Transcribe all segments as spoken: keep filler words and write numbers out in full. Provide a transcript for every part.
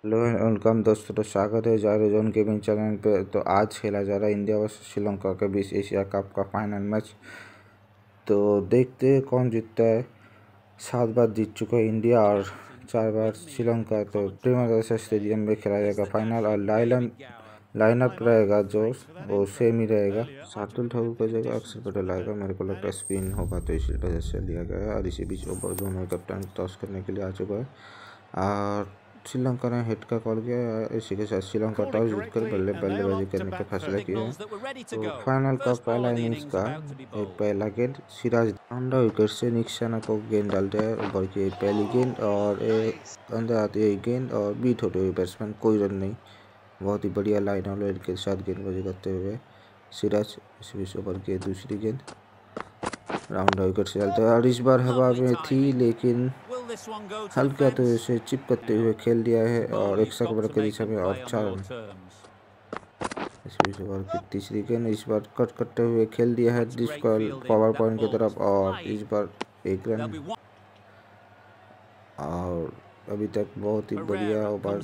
Hello and welcome दोस्तों, तो स्वागत है जारे जोन गेमिंग चैनल पे। तो आज खेला जा रहा है इंडिया वर्सेस श्रीलंका के बीच एशिया कप का फाइनल मैच। तो देखते हैं कौन जीतता है। सात बार जीत चुका है इंडिया और चार बार श्रीलंका। तो प्रेमदासा स्टेडियम में खेला जाएगा फाइनल और लाइन लाइनअप रहेगा जो वो सेम ही रहेगा। शार्दुल ठाकुर का जगह अक्षर पटेल आएगा। मेरे को लगता है स्पिन होगा तो इसी वजह से लिया गया है। और इसी बीच ओवर दोनों कप्तान टॉस करने के लिए आ चुका है और श्रीलंका ने हिट का कॉल किया। इसी के साथ श्रीलंका टॉस जीतकर बल्ले बल्लेबाजी करने का फैसला किया है। तो फाइनल का पहला इनिंग्स का एक पहला गेंद सिराज अंडा विकेट से निशाना को गेंद डालते हैं। ऊपर की पहली गेंद और एक अंदर आती है गेंद और बीट होते हुए बैट्समैन, कोई रन नहीं। बहुत ही बढ़िया लाइन और लेन के साथ गेंदबाजी करते हुए सिराज इस बीच ओवर की दूसरी गेंद राउंड विकेट से डालते हैं और इस बार हवा में थी लेकिन हल्के हाथों से चिप करते हुए खेल दिया है और एक सौ ओवर के दिशा में और चार रन। इस बीच ओवर की तीसरी गेंद इस बार कट करते हुए खेल दिया है जिसका पावर पॉइंट की तरफ और इस बार एक रन। और अभी तक बहुत ही बढ़िया ओवर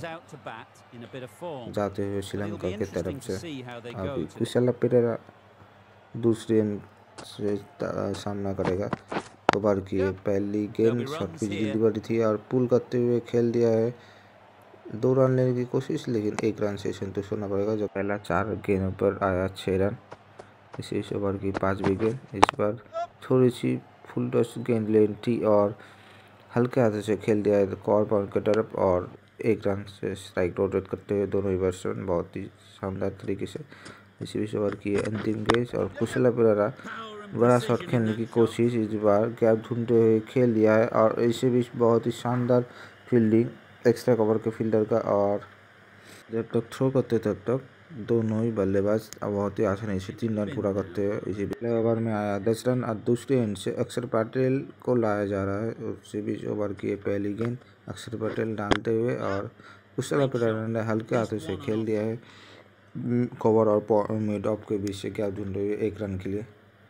जाते हुए श्रीलंका की तरफ से। अभी कुशल पेरेरा दूसरी गेंद से सामना करेगा। ओवर की पहली गेंद शॉर्ट पिच डिलीवरी थी और पुल करते हुए खेल दिया है। दो रन लेने की कोशिश लेकिन एक रन से संतुष्ट होना पड़ेगा। जो पहला चार गेंदों पर आया छः रन। इसी ओवर की पाँचवीं गेंद इस बार थोड़ी सी फुल टॉस गेंद लेनी थी और हल्के हाथों से खेल दिया है कॉर्नर पॉइंट की तरफ और एक रन से स्ट्राइक रोटेट करते हुए दोनों ही बैट्समैन बहुत ही शानदार तरीके से। इसी बीच ओवर की अंतिम गेंद और कुशल पेरेरा बड़ा शॉट खेलने की कोशिश, इस बार गैप ढूंढते हुए खेल दिया है और इसी बीच बहुत ही शानदार फील्डिंग एक्स्ट्रा कवर के फील्डर का। और जब तक थ्रो करते तब तक दोनों ही बल्लेबाज बहुत ही आसानी से तीन रन पूरा करते हैं। इसी पहले ओवर में आया दस रन और दूसरे एंड से अक्षर पटेल को लाया जा रहा है। उसी बीच ओवर की पहली गेंद अक्षर पटेल डालते हुए और कुशल पेरेरा ने हल्के हाथों से खेल दिया है कवर और मिड ऑफ के बीच से गैप ढूंढते हुए एक रन के लिए।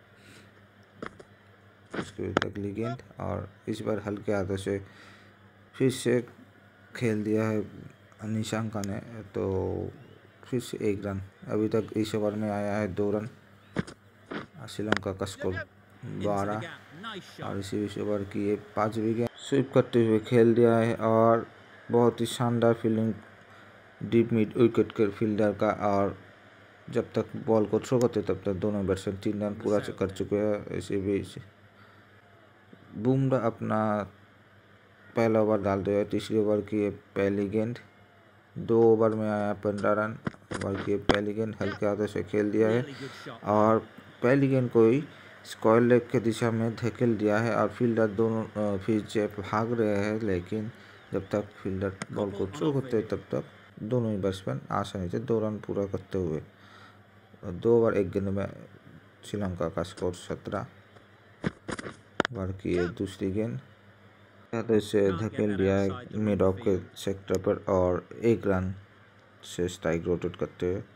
उसके बाद अगली गेंद और इस बार हल्के हाथों से फिर से खेल दिया है निशांका ने तो फिर से एक रन। अभी तक इस ओवर में आया है दो रन। श्रीलंका का स्कोर बारह और इसी बीच ओवर की ये पाँचवीं गेंद स्वीप करते हुए खेल दिया है और बहुत ही शानदार फील्डिंग डीप मिड विकेट के फील्डर का। और जब तक बॉल को थ्रो करते तब तक दोनों बैट्समैन तीन रन पूरा कर चुके हैं। इसी बीच बुमराह अपना पहला ओवर डालते हुए तीसरी ओवर की पहली गेंद दो ओवर में आया पंद्रह रन। ओवर की पहली गेंद हल्के हाथों से खेल दिया है और पहली गेंद को ही स्क्वायर लेग के दिशा में धकेल दिया है और फील्डर दोनों फिर से भाग रहे हैं लेकिन जब तक फील्डर बॉल को थ्रो करते तब तक दोनों ही बैट्समैन आसानी से दो रन पूरा करते हुए दो ओवर एक गेंद में श्रीलंका का स्कोर सत्रह। ओवर की दूसरी गेंद से धकेल दिया है मिड ऑफ के सेक्टर पर और एक रन से स्ट्राइक रोटेट करते हुए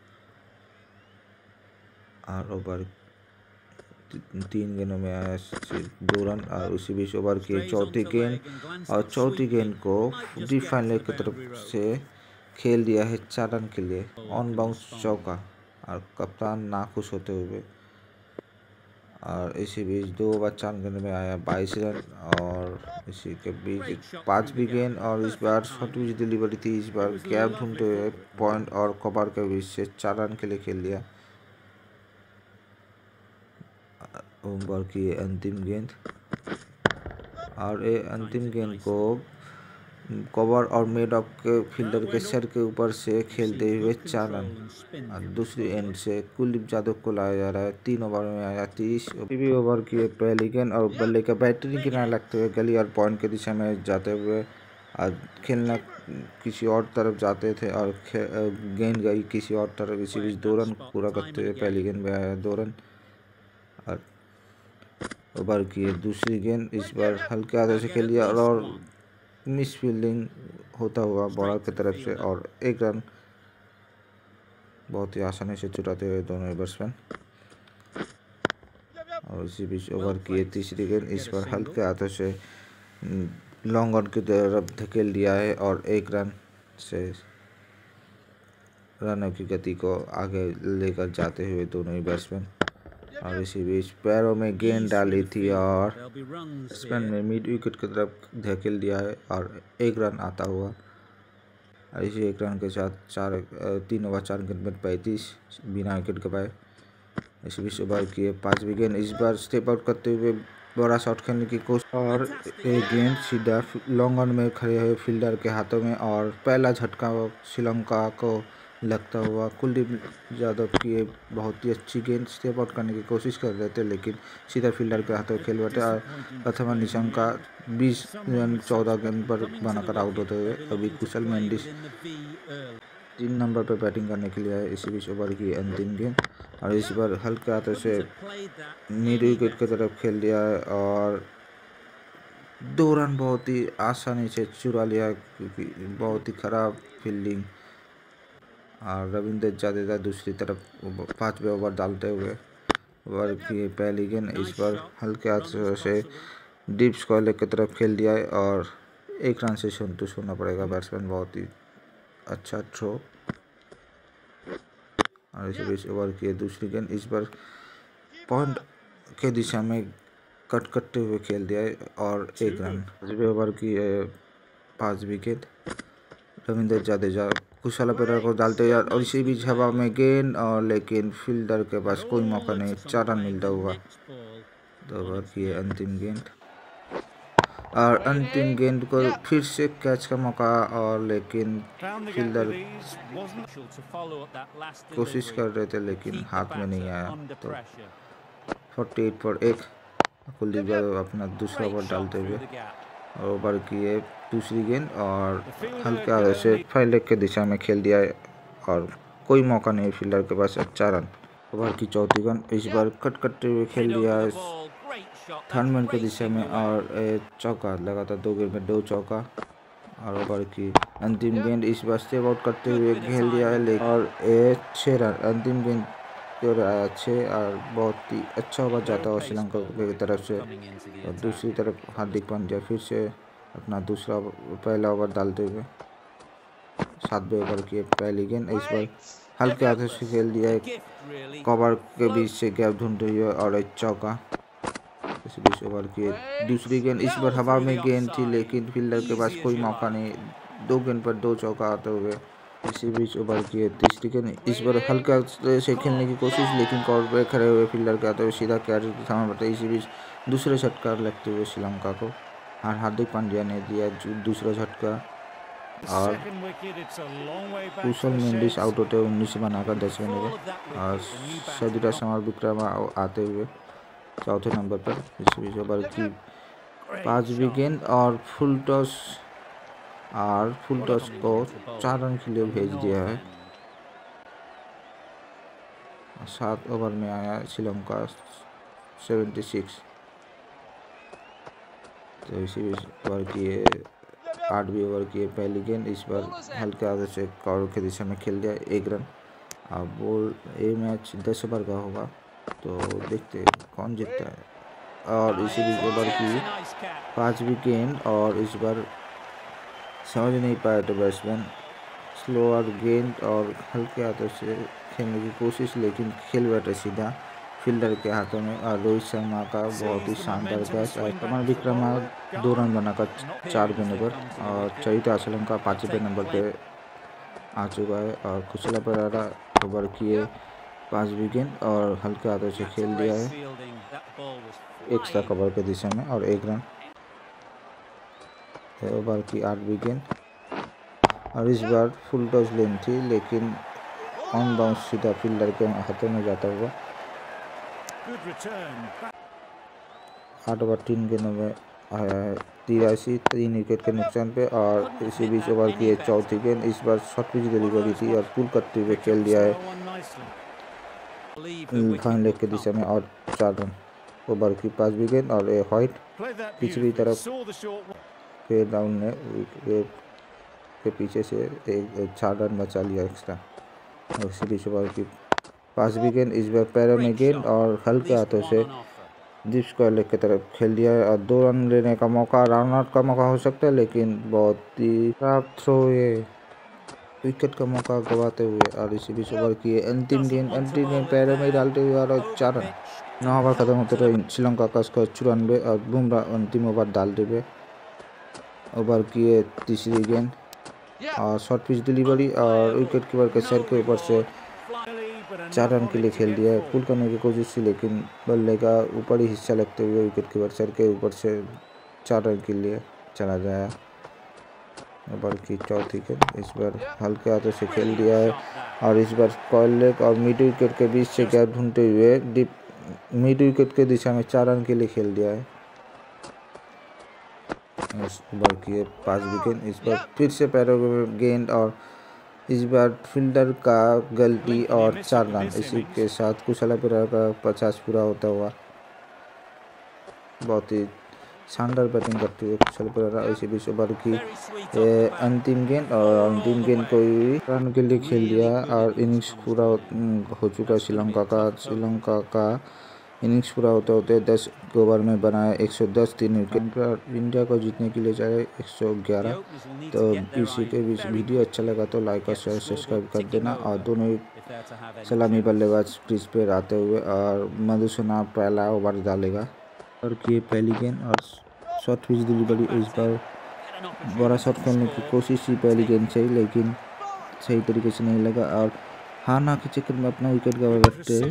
और ओवर तीन गेंदों में आया दो रन। और उसी बीच ओवर की चौथी गेंद और चौथी गेंद को डीप फाइन लेग की तरफ से खेल दिया है चार रन के लिए ऑन बाउंस चौका और कप्तान नाखुश होते हुए। और इसी बीच दो ओवर चार गेंद में आया बाईस रन और इसी के बीच पाँचवीं गेंद और इस बार शॉर्ट पिच डिलीवरी थी। इस बार गैप ढूंढते हुए पॉइंट और कवर के बीच से चार रन के लिए खेल दिया। ओवर की अंतिम गेंद और ये अंतिम गेंद को कवर और मिड ऑफ के फील्डर के सर के ऊपर से खेलते हुए चार रन। और दूसरी एंड से कुलदीप यादव को लाया जा रहा है। तीन ओवर में आया तीस। भी ओवर की पहली गेंद और बल्ले का बैटरी किनारे लगते हुए गली और पॉइंट के दिशा में जाते हुए और खेलना किसी और तरफ जाते थे और गेंद गई किसी और तरफ। इसी बीच दो रन पूरा करते हुए पहली गेंद में आया दो रन। और ओवर की दूसरी गेंद इस बार हल्के हाथों से खेल दिया और मिस फील्डिंग होता हुआ बॉलर की तरफ से और एक रन बहुत ही आसानी से चुराते हुए दोनों बैट्समैन। और इसी बीच ओवर की तीसरी गेंद इस पर हल्के हाथों से लॉन्ग ऑन की तरफ धकेल दिया है और एक रन से रनों की गति को आगे लेकर जाते हुए दोनों ही बैट्समैन। और इसी बीच पैरों में गेंद डाली थी और बैट्समैन ने मिड विकेट की तरफ धकेल दिया है और एक रन आता हुआ। और इसी एक रन के साथ चार तीन ओवर चार गेंद में पैंतीस बिना विकेट गवाए। इस बीच ओवर किए पाँच विकेट। इस बार स्टेप आउट करते हुए बड़ा शॉट खेलने की कोशिश और एक गेंद सीधा लॉन्ग ऑन में खड़े हुए फील्डर के हाथों में और पहला झटका श्रीलंका को लगता हुआ। कुलदीप यादव की बहुत ही अच्छी गेंद स्टेप आउट करने की कोशिश कर रहे थे लेकिन सीधा फील्डर के हाथों खेल बैठे और प्रथमा निशंका बीस रन चौदह गेंद पर बनाकर आउट होते हुए। अभी कुशल मेंडिस तीन नंबर पर बैटिंग करने के लिए आए। इसी बीच ओवर की अंतिम गेंद और इस बार हल्के हाथों से मिड विकेट की तरफ खेल दिया है और दो रन बहुत ही आसानी से चुरा लिया क्योंकि बहुत ही खराब फील्डिंग। और रविंद्र जडेजा दूसरी तरफ पाँचवें ओवर डालते हुए ओवर की पहली गेंद इस पर हल्के हाथों से डीप स्क्वायर की तरफ खेल दिया है और एक रन से संतुष्ट होना पड़ेगा बैट्समैन। बहुत ही अच्छा थ्रो। और इसी बीच ओवर की दूसरी गेंद इस पर पॉइंट के दिशा में कट करते हुए खेल दिया है और एक रन। पाँचवें ओवर की पाँच विकेट। रविंद्र जडेजा कुशल पेडर को डालते हैं और इसी बीच हवा में गेंद और लेकिन फील्डर के पास कोई मौका नहीं, चार रन मिलता हुआ। दो ओवर की अंतिम गेंद और अंतिम गेंद को फिर से कैच का मौका और लेकिन फील्डर कोशिश कर रहे थे लेकिन हाथ में नहीं आया। तो अड़तालीस पर एक कुलदीप यादव अपना दूसरा ओवर डालते हुए ओवर किए दूसरी गेंद और हल्के हाथों से फाइव लेग के दिशा में खेल दिया है और कोई मौका नहीं फील्डर के पास। अच्छा रन। ओवर की चौथी गेंद इस बार कट करते हुए खेल दिया है थर्ड मैन के दिशा में और चौका लगातार दो गेंद में दो चौका। और ओवर की अंतिम गेंद इस बार स्टेप आउट करते हुए खेल दिया है लेकिन और छः रन अंतिम गेंद आया छः और बहुत ही अच्छा ओवर जाता है श्रीलंका की तरफ से। और दूसरी तरफ हार्दिक पांड्या फिर से अपना दूसरा पहला ओवर डालते हुए सातवें ओवर की पहली गेंद इस बार हल्के हाथों से खेल दिया है कवर के बीच से गैप ढूंढते हुए और एक चौका। इस बीच ओवर की दूसरी गेंद इस बार हवा में गेंद थी लेकिन फील्डर के पास कोई मौका नहीं, दो गेंद पर दो चौका आते हुए। इसी बीच ओवर की तीसरी गेंद इस बार हल्का से खेलने की कोशिश लेकिन कवर पे खड़े हुए फील्डर के आते हुए सीधा कैच सामने बढ़ते। इसी बीच दूसरे झटका लगते हुए श्रीलंका को और हार्दिक पांड्या ने दिया दूसरा झटका और कुशल मेंडिस आउट होते हुए उन्नीस बनाकर दसवें नंबर और सदीरा समर विक्रमा आते हुए चौथे नंबर पर। इस बीच ओवर की पाँचवीं गेंद और फुल टॉस और फुल टॉस को चार रन के लिए भेज दिया है। सात ओवर में आया श्रीलंका सेवेंटी सिक्स। तो इसी बीच ओवर की आठवीं ओवर की पहली गेंद इस बार हल्के हाथों से कवर के दिशा में खेल दिया एक रन। अब बोल ये मैच दस ओवर का होगा तो देखते हैं कौन जीतता है। और इसी बीच ओवर की पाँचवीं गेंद और इस बार समझ नहीं पाया तो बैट्समैन स्लोअर गेंद और हल्के हाथों से खेलने की कोशिश लेकिन खेल बैठे सीधा फील्डर के हाथों में। और रोहित शर्मा का बहुत ही शानदार कैच और कमल विक्रमा दो रन बनाकर चार गेंदों पर और चरिता श्रीलंका पाँचवें नंबर पे आ चुका है। और कुशल पेरेरा ओवर किए पाँचवीं गेंद और हल्के हाथों से खेल दिया है एक्स्ट्रा कवर के दिशा में और एक रन। ओवर की आठवीं गेंद और इस बार फुल टॉस लेन थी लेकिन ऑन बाउंस सीधा फील्डर के हाथों में जाता हुआ। आठ ओवर तीन गेंदों में आया है तिरासी तीन विकेट के नुकसान पे। और इसी बीच ओवर की चौथी गेंद इस बार शॉर्ट पिच डिलीवरी थी और पुल करते हुए खेल दिया है फाइन लेग के दिशा में और चार रन। ओवर की पाँचवीं गेंद और ए व्हाइट पिछली तरफ के डाउन ने के पीछे से एक चार रन बचा लिया एक्स्ट्रा। और इसी बीच ओवर की पाँचवीं गेंद इस बार पैरों में गेंद और हल्के हाथों से डिप स्क्वायर लेग की तरफ खेल दिया है और दो रन लेने का मौका रन आउट का मौका हो सकता है लेकिन बहुत ही खराब थ्रो ये विकेट का मौका गवाते हुए और इसी बीच ओवर किए अंतिम गेंद अंतिम गेंद पैरों में डालते हुए और चार रन। नौ ओवर खत्म होते तो श्रीलंका का स्कोर चौरानवे और बुमराह अंतिम ओवर डालते हुए ओवर किए तीसरी गेंद और शॉर्ट पिच डिलीवरी और विकेट कीपर के सर के ऊपर से चार रन के लिए खेल दिया। पुल करने की कोशिश थी लेकिन बल्ले का ऊपरी हिस्सा लगते हुए विकेट कीपर सर के ऊपर से चार रन के लिए चला गया। ओवर की चौथी गेंद इस बार हल्के हाथों से खेल दिया है और इस बार कॉयल लेग और मिड विकेट के बीच से गैप ढूंढते हुए डीप मिड विकेट के दिशा में चार रन के लिए खेल दिया है। इस ओवर किए पाँच विकेट इस बार फिर से पैरों में गेंद और इस बार फील्डर का गलती और चार रन। इसी के साथ कुशला पेरेरा का पचास पूरा होता हुआ। बहुत ही शानदार बैटिंग करते हुए कुशल पेरेरा इसी बीच ओवर की अंतिम गेंद और अंतिम गेंद को रन के लिए खेल दिया और इनिंग्स पूरा हो चुका है श्रीलंका का। श्रीलंका का इनिंग्स पूरा होते होते दस ओवर में बनाया एक सौ दस तीन विकेट। इंडिया को जीतने के लिए चाहे एक सौ ग्यारह। तो इसी के बीच वीडियो अच्छा लगा तो लाइक और शेयर सब्सक्राइब कर देना और दोनों सलामी बल्लेबाज क्रीज पे आते हुए और मधुसूदन पहला ओवर डालेगा और किए पहली गेंद और शॉर्ट पिच डिलीवरी। इस बार बड़ा शॉट खेलने की कोशिश की पहली गेंद से लेकिन सही तरीके से नहीं लगा और हारना के चक्कर में अपना विकेट गवा बैठे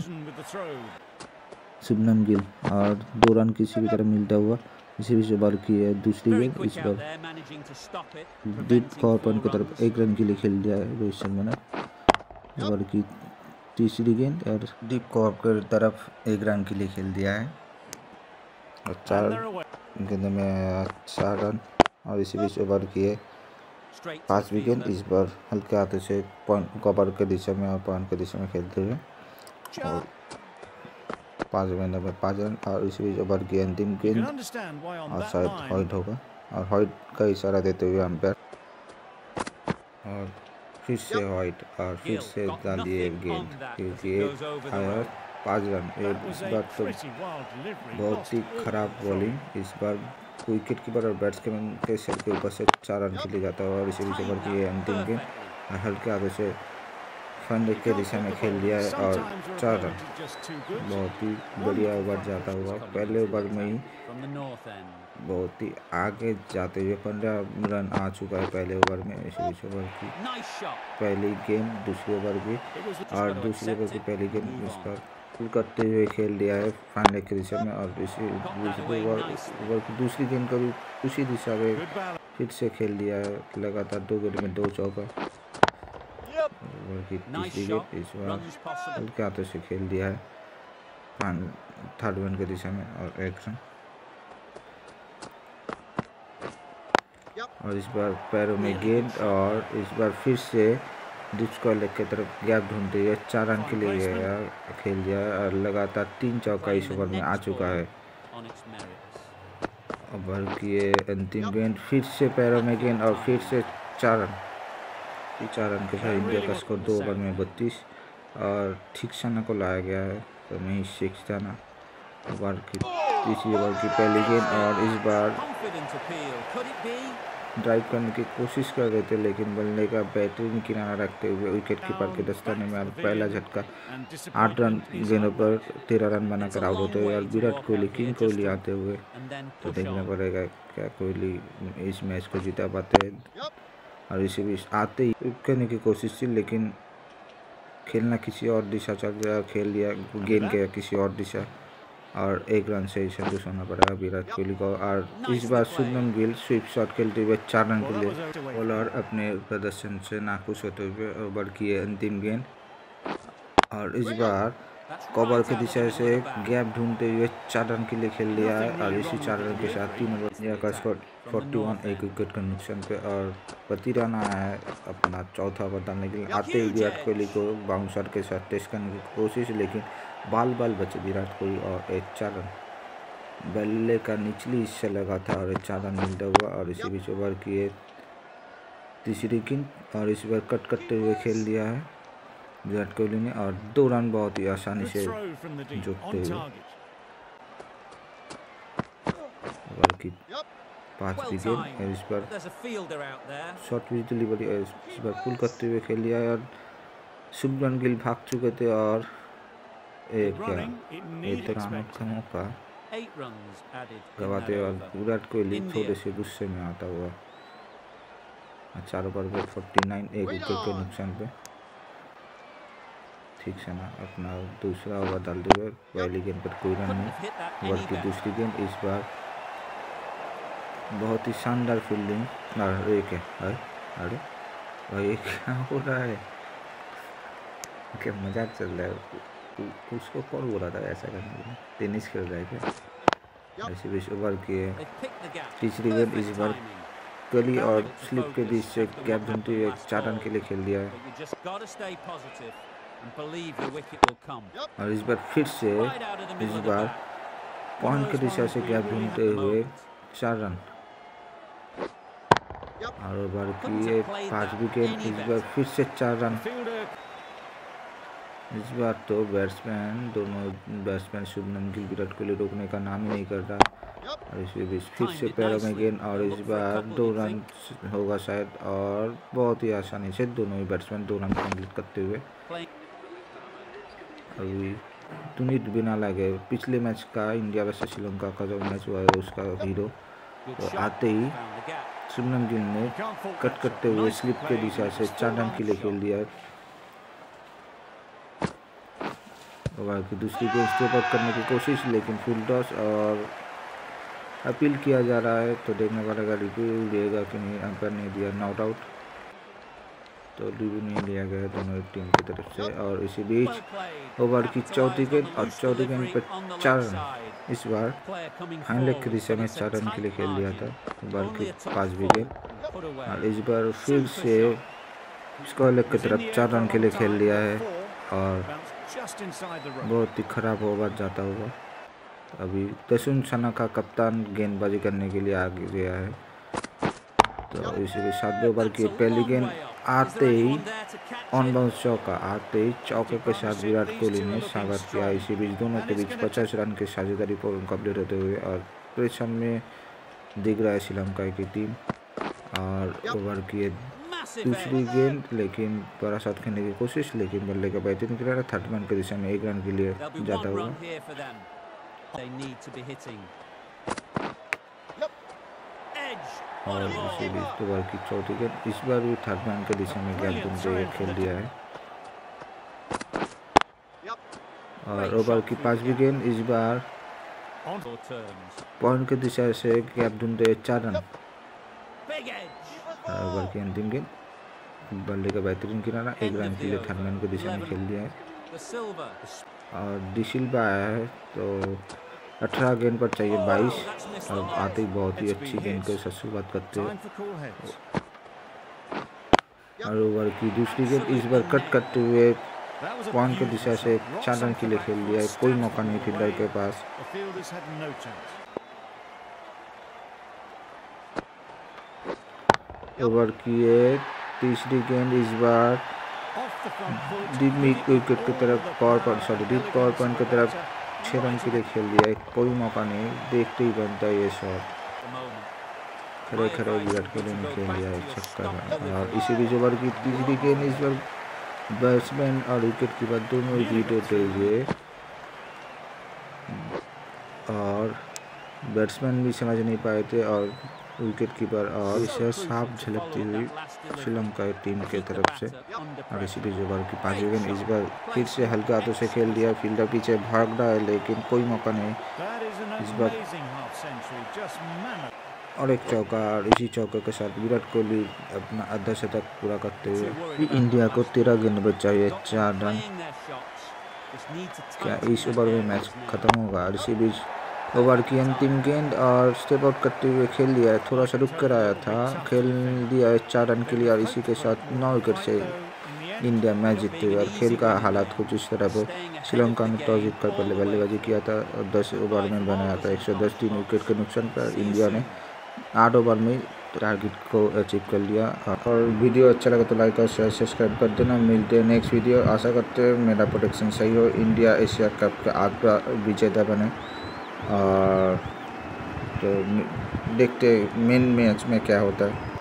शुभमन गिल और दो रन किसी भी तरह मिलता हुआ। इसी बीच ओवर की है दूसरी गेंद इस बार डीप कॉर्नर की तरफ एक रन के लिए खेल दिया है रोहित शर्मा ने। ओवर की तीसरी गेंद और डीप कॉर्नर की तरफ एक रन के लिए खेल दिया है और चार गेंद में चार रन। और इसी बीच ओवर किए पाँच विकेट इस बार हल्के हाथों से पॉइंट कवर के दिशा में और पॉइंट के दिशा में खेलते हुए और पाँच गेंद में पाँच रन। और इसी बीच ओवर की अंतिम गेंद और शायद हॉइट होगा और हॉइट का इशारा देते हुए अंपायर और फिर से हॉइट और फिर से डालिए गेंद क्योंकि आया पाँच रन। इस बार तो बहुत ही खराब बॉलिंग। इस बार विकेट कीपर और बैट्समैन के सर के ऊपर से चार रन के लिए जाता है और इसी बीच ओवर की अंतिम गेंद और हल्के हाथों से फंड के दिशा में खेल दिया है और चार रन। बहुत ही बढ़िया ओवर जाता हुआ पहले ओवर में ही बहुत ही आगे जाते हुए पंद्रह रन आ चुका है पहले ओवर में। इसी बीच ओवर की पहली गेंद दूसरी ओवर की और दूसरी ओवर की पहली गेंद इस पर पुल करते हुए खेल दिया है फाइनल के दिशा में और इसी दूसरी ओवर ओवर की दूसरी गेंद को भी उसी दिशा में फिर से खेल दिया है। लगातार दो गेंद में दो चौका। ओवर की तीसरी गेंद इस बार हल्के हाथों से खेल दिया है थर्ड वन के दिशा में और एक रन। और इस बार पैरों में गेंद और इस बार फिर से डिस्को लेग की तरफ गैप ढूंढते हुए चार रन के लिए गया खेल दिया है और लगातार तीन चौका इस ओवर में आ चुका है। ओवर किए अंतिम गेंद फिर से पैरों में गेंद और फिर से चार रन। चार रन के साथ इंडिया का स्कोर दो ओवर में बत्तीस और थिक्सना को लाया गया है तो नहीं थिक्सना। ओवर की तीसरी ओवर की पहली गेंद और इस बार ड्राइव करने की कोशिश कर रहे थे लेकिन बल्ले का बेहतरीन किनारा रखते हुए विकेट कीपर के दस्ताने में पहला झटका आठ रन गेंदों पर तेरह रन बनाकर आउट होते हुए और विराट कोहली किंग कोहली आते हुए तो देखना पड़ेगा क्या कोहली इस मैच को जीता पाते हैं। और इसी बीच आते ही करने की कोशिश थी लेकिन खेलना किसी और दिशा चल गया खेल लिया गेंद गया किसी और दिशा और एक रन से संतुष्ट होना पड़ा विराट कोहली को। और इस बार शुभमन गिल स्वीप शॉट खेलते हुए चार रन के लिए बॉलर अपने प्रदर्शन से नाखुश होते हुए ओवर किए अंतिम गेंद और इस बार कवर के दिशा से गैप ढूंढते हुए चार रन के लिए खेल दिया है और इसी चार रन के साथ तीन ओवर इंडिया का स्कोर इकतालीस एक विकेट के नुकसान पे और प्रति रन आया है अपना चौथा ओवर डालने के लिए। आते ही विराट कोहली को बाउंसर के साथ टेस्ट करने की कोशिश लेकिन बाल बाल बचे विराट कोहली और एक चार रन बल्ले का निचली हिस्सा लगा था और एक चार रन मिलता हुआ। और इसी बीच ओवर की तीसरी गेंद और इस बार कट करते हुए खेल दिया है विराट कोहली ने और दो रन बहुत ही आसानी से जोड़ते हुए। ओवर की पाँच विकेट। इस पर शॉर्ट पिच डिलीवरी इस पर पुल करते हुए खेल लिया और शुभमन गिल भाग चुके थे और एक क्या एक रन आउट का मौका गवाते और विराट कोहली थोड़े से गुस्से में आता हुआ चार ओवर पे फोर्टी नाइन एक विकेट के नुकसान पे ठीक से ना अपना दूसरा ओवर डालते हुए पहली गेंद पर कोई रन नहीं। ओवर की दूसरी गेंद इस बार बहुत ही शानदार फील्डिंग। अरे क्या है अरे भाई क्या हो रहा है क्या मजाक चल रहा है उसको कौन बोला था ऐसा करने के लिए टेनिस खेल रहा है क्या। ऐसे बीस ओवर की तीसरी गेंद इस बार कली और स्लिप के बीच से गैप ढूंढते हुए चार रन के लिए खेल दिया है और इस बार फिर से इस बार पॉइंट की दिशा से गैप ढूंढते हुए चार रन और ओवर की पाँच विकेट इस बार फिर से चार रन। इस बार तो बैट्समैन दोनों बैट्समैन शुभमन गिल विराट कोहली रोकने का नाम ही नहीं कर रहा और इसी बीच फिर से पैरों में गेंद और इस बार दो रन होगा शायद और बहुत ही आसानी से दोनों ही बैट्समैन दो रन कंप्लीट करते हुए अभी तुनित बिना लगे पिछले मैच का इंडिया वर्सेस श्रीलंका का जो मैच हुआ है उसका हीरो तो आते ही शुभमन गिल ने कट करते हुए स्लिप के दिशा से चार रन के लिए खेल दिया है। ओवर की दूसरी गेंद स्टेप आउट करने की कोशिश लेकिन फील्ड टॉस और अपील किया जा रहा है तो देखने वाला का रिव्यू लिएगा कि नहीं। अंपायर ने दिया नॉट आउट तो रिव्यू नहीं लिया गया दोनों टीम की तरफ से और इसी बीच ओवर की चौथी गेंद और चौथी गेंद पर चार रन इस बार फाइनल लेग की दिशा में चार रन के लिए खेल दिया था। ओवर की पाँच विकेट और इस बार फिर से स्क्वायर लेग की तरफ चार रन के लिए खेल दिया है और बहुत ही खराब ओवर जाता हुआ अभी दशुन सना का कप्तान गेंदबाजी करने के लिए आ गया है तो इसी सातवें ओवर की पहली गेंद आते ही ऑन बाउंस चौका आते ही चौके के साथ विराट कोहली ने स्वागत किया। इसी बीच दोनों के बीच पचास रन की साझेदारी पर कंप्लीट होते हुए और प्रेशर में दिख रहा है श्रीलंका की टीम और ओवर की दूसरी गेंद लेकिन बड़ा शॉट खेलने की कोशिश लेकिन बल्ले का बेहतरीन किनारा थर्ड मैन की दिशा में एक रन के लिए जाता हुआ और इसी बीच ओवर की चौथी गेंद इस बार भी थर्ड मैन की दिशा में गैप ढूंढते हुए खेल दिया है और ओवर की पांचवी गेंद इस बार पॉइंट की दिशा से गैप ढूंढते हुए चार रन। ओवर की अंतिम गेंद बल्ले का बेहतरीन किनारा एक रन के लिए थर्ड मैन की दिशा में खेल दिया है और डिसिल्वा आया है तो अठारह गेंद पर चाहिए बाईस और आते ही बहुत ही अच्छी गेंद के साथ शुरुआत करते हैं और ओवर की दूसरी गेंद इस बार कट करते हुए पॉइंट की दिशा से चार रन के लिए खेल दिया है। कोई मौका नहीं फील्डर के पास। ओवर की एक तीसरी गेंद इस बार डीप मिड विकेट की तरफ power point sorry deep power point की तरफ छः रन के लिए खेल दिया है। कोई मौका नहीं देखते ही बनता है ये शॉट खड़े खड़े विराट कोहली ने खेल दिया है छक्का और इसी बीच ओवर की तीसरी गेंद इस बार बैट्समैन और विकेट कीपर दोनों ही जीत होते हुए और बैट्समैन भी समझ नहीं पाए थे और विकेट कीपर और इसे साफ झलकती हुई श्रीलंका टीम के तरफ से और इसी बीच ओवर की पांचवी गेंद इस बार फिर से हल्के हाथों से खेल दिया। फील्डर पीछे भाग रहा है लेकिन कोई मौका नहीं इस बार और एक चौका और इसी चौके के साथ विराट कोहली अपना आधा शतक पूरा करते हुए इंडिया को तेरह गेंद पर चाहिए चार रन। क्या इस ओवर में मैच खत्म होगा और इसी बीच ओवर की अंतिम गेंद और स्टेप आउट करते हुए खेल दिया है। थोड़ा सा रुक कर आया था खेल दिया है चार रन के लिए और इसी के साथ नौ विकेट से इंडिया मैच जीतते हुए और खेल का हालात कुछ इस तरह पर श्रीलंका ने टॉस जीतकर पहले बल्लेबाजी किया था और दस ओवर में बनाया था एक सौ दस तीन विकेट के नुकसान पर इंडिया ने आठ ओवर में टारगेट को अचीव कर लिया। और वीडियो अच्छा लगा तो लाइक और शेयर सब्सक्राइब कर देना। मिलते हैं नेक्स्ट वीडियो। आशा करते हैं मेरा प्रोडिक्शन सही हो, इंडिया एशिया कप का आठ विजेता बने और तो देखते मेन मैच में क्या होता है।